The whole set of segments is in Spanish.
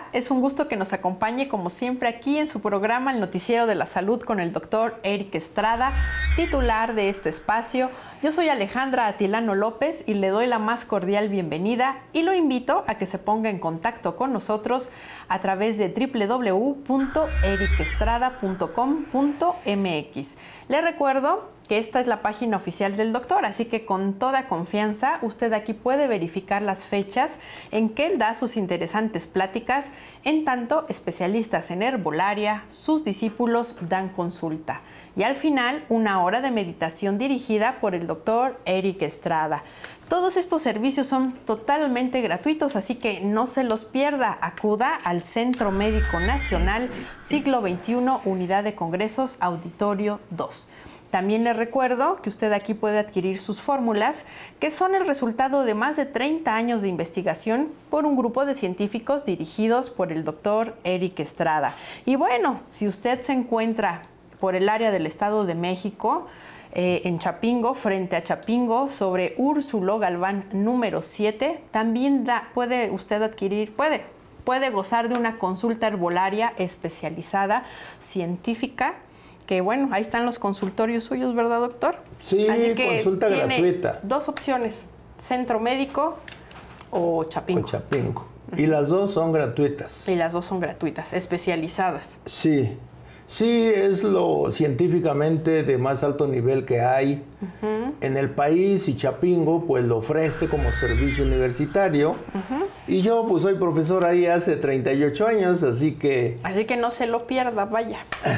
Es un gusto que nos acompañe como siempre aquí en su programa El Noticiero de la Salud con el doctor Eric Estrada, titular de este espacio. Yo soy Alejandra Atilano López y le doy la más cordial bienvenida y lo invito a que se ponga en contacto con nosotros a través de www.ericestrada.com.mx. Le recuerdo que esta es la página oficial del doctor, así que con toda confianza usted aquí puede verificar las fechas en que él da sus interesantes pláticas, en tanto especialistas en herbolaria, sus discípulos dan consulta. Y al final, una hora de meditación dirigida por el doctor Eric Estrada. Todos estos servicios son totalmente gratuitos, así que no se los pierda. Acuda al Centro Médico Nacional, Siglo XXI, Unidad de Congresos, Auditorio 2. También les recuerdo que usted aquí puede adquirir sus fórmulas, que son el resultado de más de 30 años de investigación por un grupo de científicos dirigidos por el doctor Eric Estrada. Y bueno, si usted se encuentra por el área del Estado de México, en Chapingo, frente a Chapingo, sobre Úrsulo Galván número 7, también puede usted adquirir, puede gozar de una consulta herbolaria especializada, científica, que bueno, ahí están los consultorios suyos, ¿verdad, doctor? Sí, así que consulta gratuita. Dos opciones, Centro Médico o Chapingo. O Chapingo. Y las dos son gratuitas. Y las dos son gratuitas, especializadas. Sí. Sí, es lo científicamente de más alto nivel que hay en el país, y Chapingo pues lo ofrece como servicio universitario. Y yo pues soy profesor ahí hace 38 años, así que... Así que no se lo pierda, vaya.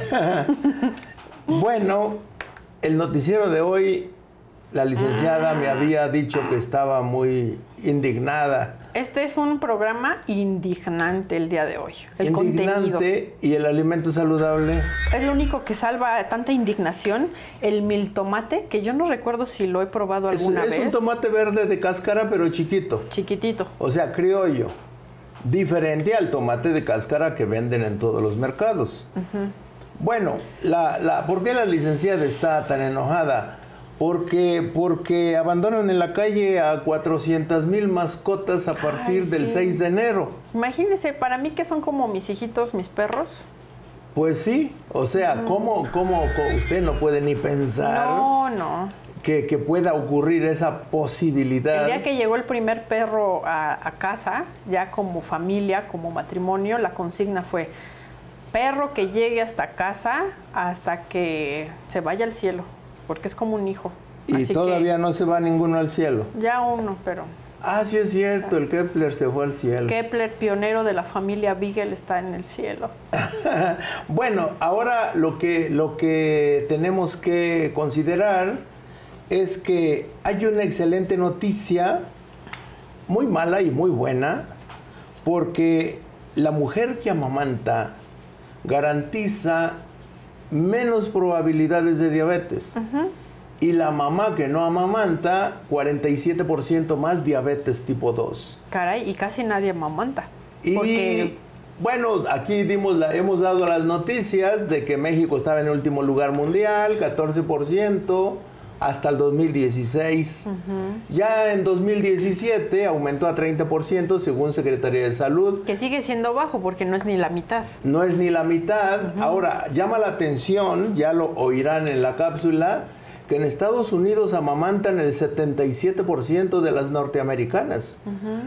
Bueno, el noticiero de hoy, la licenciada me había dicho que estaba muy indignada. Este es un programa indignante el día de hoy. El indignante contenido. Y el alimento saludable. Es lo único que salva tanta indignación. El miltomate, que yo no recuerdo si lo he probado alguna vez. Es un tomate verde de cáscara, pero chiquito. Chiquitito. O sea, criollo. Diferente al tomate de cáscara que venden en todos los mercados. Bueno, ¿por qué la licenciada está tan enojada? Porque abandonan en la calle a 400,000 mascotas a partir del 6 de enero. Imagínese, para mí que son como mis hijitos, mis perros. Pues sí, o sea, ¿cómo usted no puede ni pensar que pueda ocurrir esa posibilidad? El día que llegó el primer perro a casa, ya como familia, como matrimonio, la consigna fue: perro que llegue hasta casa hasta que se vaya al cielo. Porque es como un hijo. Y así todavía no se va ninguno al cielo. Ya uno, pero... Ah, sí es cierto, el Kepler se fue al cielo. Kepler, pionero de la familia Beagle, está en el cielo. Bueno, ahora lo que tenemos que considerar es que hay una excelente noticia, muy mala y muy buena, porque la mujer que amamanta garantiza menos probabilidades de diabetes. Y la mamá que no amamanta, 47% más diabetes tipo 2. Caray, y casi nadie amamanta. Y bueno, aquí hemos dado las noticias de que México estaba en el último lugar mundial, 14%, hasta el 2016. Ya en 2017 aumentó a 30% según Secretaría de Salud. Que sigue siendo bajo porque no es ni la mitad. No es ni la mitad. Ahora, llama la atención, ya lo oirán en la cápsula, que en Estados Unidos amamantan el 77% de las norteamericanas.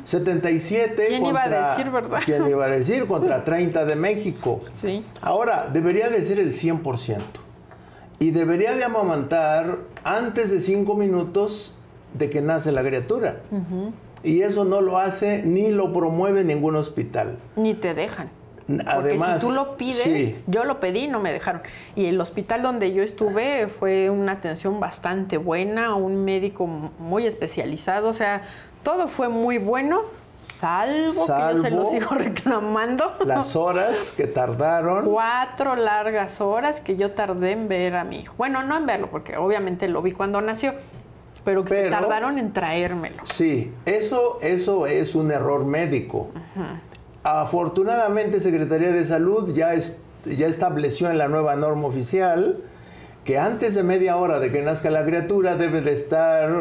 77 ¿Quién iba a decir, verdad? ¿Quién iba a decir? Contra 30 de México. Sí. Ahora, debería de ser el 100%. Y debería de amamantar antes de 5 minutos de que nace la criatura. Y eso no lo hace ni lo promueve ningún hospital. Ni te dejan. Además, porque si tú lo pides, yo lo pedí y no me dejaron. Y el hospital donde yo estuve fue una atención bastante buena, un médico muy especializado, o sea, todo fue muy bueno, salvo que yo se lo sigo reclamando. Las horas que tardaron. 4 largas horas que yo tardé en ver a mi hijo. Bueno, no en verlo, porque obviamente lo vi cuando nació, pero se tardaron en traérmelo. Sí, eso es un error médico. Afortunadamente, Secretaría de Salud ya estableció en la nueva norma oficial que antes de media hora de que nazca la criatura debe de estar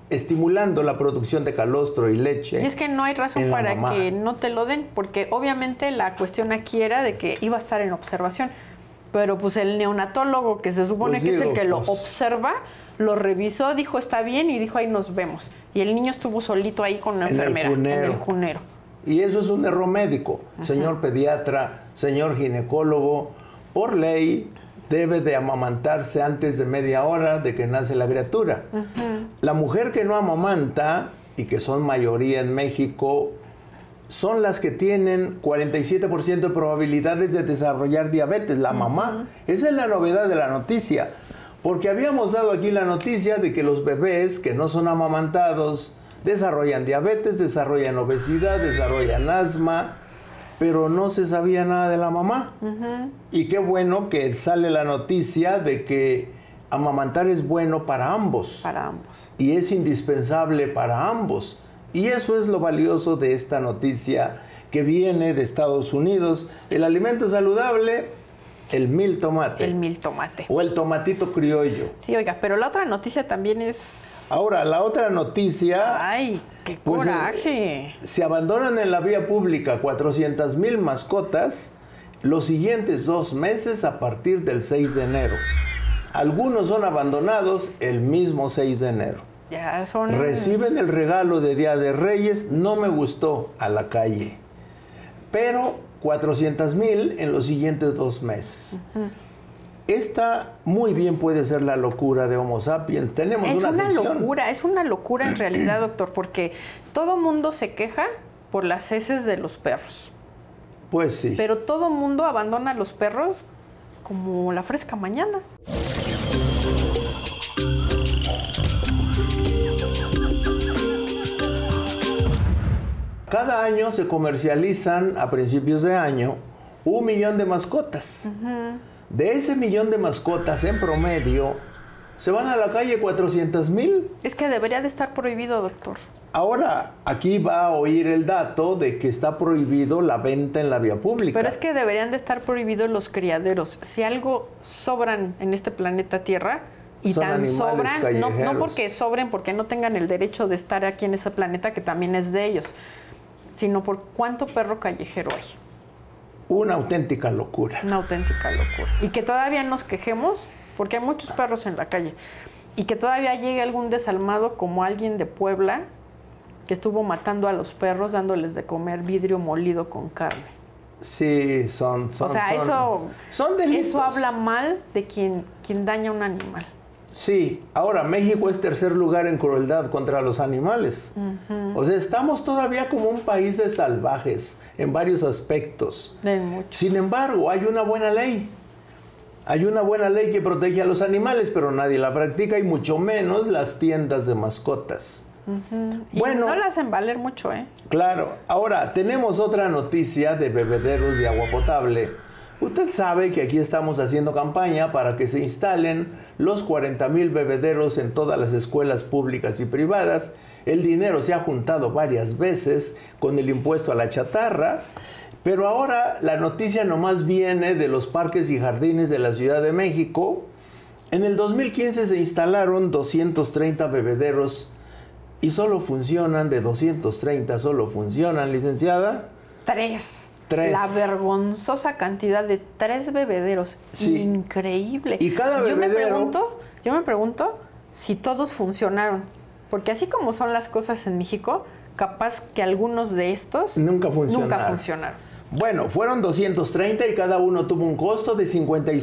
estimulando la producción de calostro y leche. Y es que no hay razón para que no te lo den, porque obviamente la cuestión aquí era de que iba a estar en observación, pero pues el neonatólogo, que se supone que es el que lo observa, lo revisó, dijo está bien y dijo ahí nos vemos. Y el niño estuvo solito ahí con una enfermera en el cunero. Y eso es un error médico. Señor pediatra, señor ginecólogo, por ley debe de amamantarse antes de media hora de que nace la criatura. La mujer que no amamanta, y que son mayoría en México, son las que tienen 47% de probabilidades de desarrollar diabetes, la mamá. Esa es la novedad de la noticia, porque habíamos dado aquí la noticia de que los bebés que no son amamantados desarrollan diabetes, desarrollan obesidad, desarrollan asma, pero no se sabía nada de la mamá. Y qué bueno que sale la noticia de que amamantar es bueno para ambos. Para ambos. Y es indispensable para ambos. Y eso es lo valioso de esta noticia que viene de Estados Unidos. El alimento saludable, el mil tomate. El mil tomate. O el tomatito criollo. Sí, oiga, pero la otra noticia también es... Ahora, la otra noticia... ¡Ay, qué coraje! Se abandonan en la vía pública 400,000 mascotas los siguientes 2 meses a partir del 6 de enero. Algunos son abandonados el mismo 6 de enero. Ya son... Reciben el regalo de Día de Reyes, no me gustó, a la calle. Pero 400,000 en los siguientes 2 meses. Esta muy bien puede ser la locura de Homo sapiens. Tenemos una sección. Es una locura en realidad, doctor, porque todo mundo se queja por las heces de los perros. Pues sí. Pero todo mundo abandona a los perros como la fresca mañana. Cada año se comercializan, a principios de año, 1 millón de mascotas. De ese 1 millón de mascotas, en promedio, se van a la calle 400,000. Es que debería de estar prohibido, doctor. Ahora, aquí va a oír el dato de que está prohibido la venta en la vía pública. Pero es que deberían de estar prohibidos los criaderos. Si algo sobran en este planeta Tierra, y son tan sobran, no porque sobren, porque no tengan el derecho de estar aquí en ese planeta, que también es de ellos, sino por cuánto perro callejero hay. Una auténtica locura. Una auténtica locura. Y que todavía nos quejemos, porque hay muchos perros en la calle, y que todavía llegue algún desalmado como alguien de Puebla que estuvo matando a los perros, dándoles de comer vidrio molido con carne. Sí, son delitos. Eso habla mal de quien daña a un animal. Sí, ahora México es tercer lugar en crueldad contra los animales. O sea, estamos todavía como un país de salvajes en varios aspectos. De muchos. Sin embargo, hay una buena ley. Hay una buena ley que protege a los animales, pero nadie la practica y mucho menos las tiendas de mascotas. Y bueno, no la hacen valer mucho, ¿eh? Claro. Ahora, tenemos otra noticia de bebederos de agua potable. Usted sabe que aquí estamos haciendo campaña para que se instalen los 40,000 bebederos en todas las escuelas públicas y privadas. El dinero se ha juntado varias veces con el impuesto a la chatarra, pero ahora la noticia nomás viene de los parques y jardines de la Ciudad de México. En el 2015 se instalaron 230 bebederos y solo funcionan, de 230, solo funcionan, licenciada. 3. 3. La vergonzosa cantidad de 3 bebederos. Sí. Increíble. Y cada bebedero... Yo me pregunto si todos funcionaron. Porque así como son las cosas en México, capaz que algunos de estos nunca funcionaron. Bueno, fueron 230 y cada uno tuvo un costo de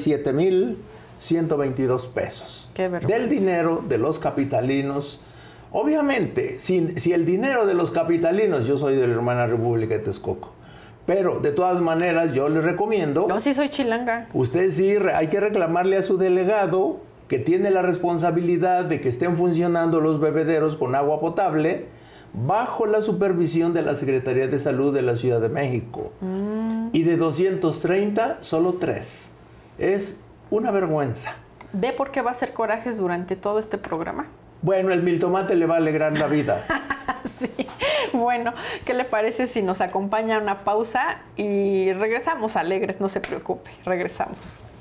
57,122 pesos. Qué vergüenza. Del dinero de los capitalinos. Obviamente, si el dinero de los capitalinos, yo soy de la hermana República de Texcoco, pero de todas maneras yo le recomiendo... Yo sí soy chilanga. Usted sí, hay que reclamarle a su delegado que tiene la responsabilidad de que estén funcionando los bebederos con agua potable bajo la supervisión de la Secretaría de Salud de la Ciudad de México. Y de 230, solo 3. Es una vergüenza. ¿Ve por qué va a hacer corajes durante todo este programa? Bueno, el miltomate le va a alegrar la vida. Sí. Bueno, ¿qué le parece si nos acompaña a una pausa y regresamos alegres? No se preocupe, regresamos.